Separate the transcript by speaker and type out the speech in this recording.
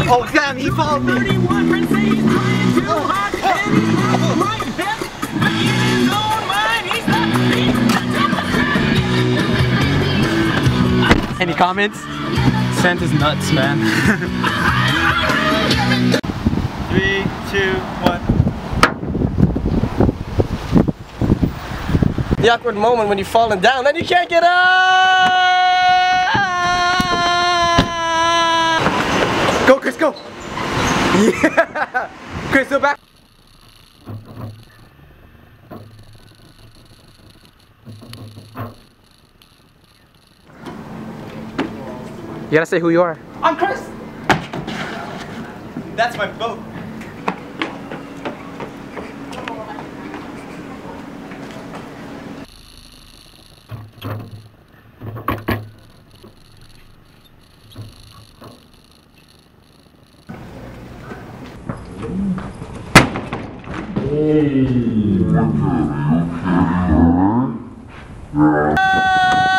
Speaker 1: Oh damn, he followed me. Any comments?
Speaker 2: Scent is nuts, man.
Speaker 1: 3, 2, 1.
Speaker 3: The awkward moment when you've fallen down and you can't get up!
Speaker 1: Go, Chris, go! Yeah! Chris, go back! You gotta say who you are.
Speaker 3: I'm Chris!
Speaker 1: That's my boat.
Speaker 4: Hey,